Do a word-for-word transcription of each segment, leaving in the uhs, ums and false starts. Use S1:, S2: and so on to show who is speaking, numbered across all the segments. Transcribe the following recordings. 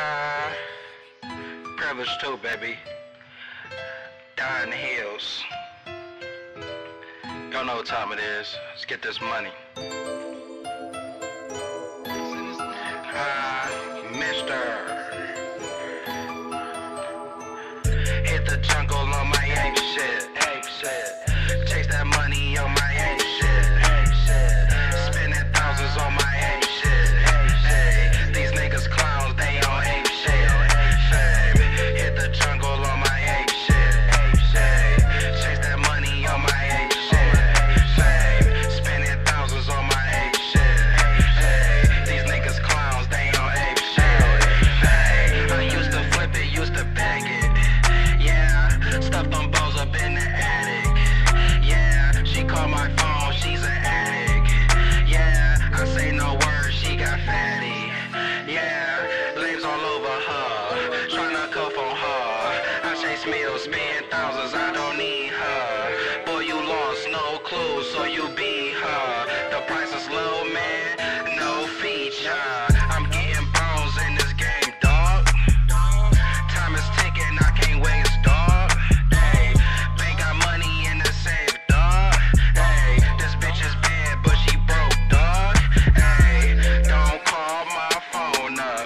S1: Uh, privilege too, baby. Die in the hills. Y'all know what time it is. Let's get this money. Uh, Mister Hit the jungle on my ape shit. Ape shit. Chase that money on my ape shit. Ape shit. Spending thousands on my ape shit. Hey, these niggas clowns, they on ape shit. Hey, hit the jungle on my ape shit. Ape shit. Chase that money on my ape shit. Hey, spending thousands on my ape shit. Hey, these niggas clowns, they on ape shit. Hey, I used to flip it, used to bag it. Yeah, stuff them balls up in the attic. Yeah, she called my phone, she's an addict. Yeah, I say no words, she got fatty. Yeah, blames all over her, tryna cuff on her. I chase meals, spend thousands, I don't need her. Boy, you lost, no clues, so you be her. The price is low, man, no feature. I'm getting bones in this game, dog. Time is ticking, I can't waste, dog. Hey, bank got money in the safe, dog. Hey, this bitch is bad, but she broke, dog. Hey, don't call my phone up.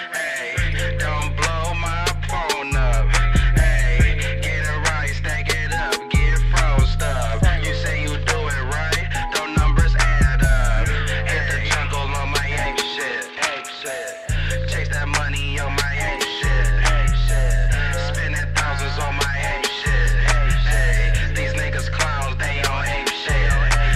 S1: Hey, don't blow my phone up. Hey, get it right, stack it up, get froze up. You say you do it right, those numbers add up. Hit the jungle on my ape shit. Ape shit. Chase that money on my ape shit. Ape shit. Spending thousands on my ape shit. Hey, these niggas clowns, they on ape shit.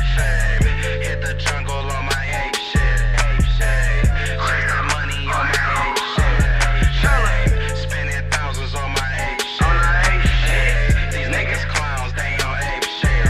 S1: Hey, hit the jungle on my ape shit. Ape shit. Chase that money on my ape shit. Hey, spending thousands on my ape shit. Hey, these niggas clowns, they on ape shit.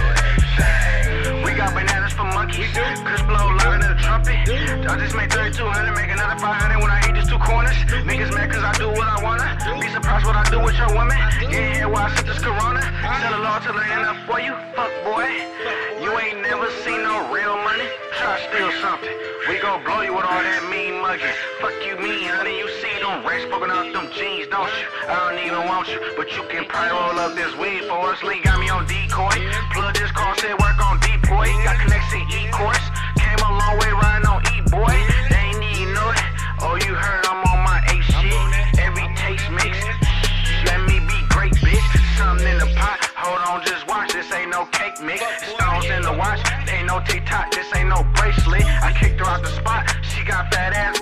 S1: Hey,
S2: We got bananas for monkeys. Chris blow louder than a trumpet. I just made thirty-two hundred, make another five hundred when I eat these two corners. Niggas mad cause I do what I wanna. Be surprised what I do with your woman. Yeah, yeah, while I sip this Corona. Sell a law till I end up for you. Fuck boy. You ain't never seen no real money. Try to steal something. We gon' blow you with all that mean mugging. Fuck you mean, honey. You see them racks poking out them jeans, don't you? I don't even want you, but you can probably roll up this weed for us. Lee got me on decoy. Plug this car, said work on deploy. Got connects in E-course. Came a long way riding on E-boy. They ain't even know it. Oh, you heard I'm on my ape shit. Every taste mix. Let me be great, bitch. Something in the pot. Hold on, just watch. This ain't no cake mix. Stones in the watch. Ain't no TikTok. This ain't no bracelet. I kicked her out the spot. She got fat ass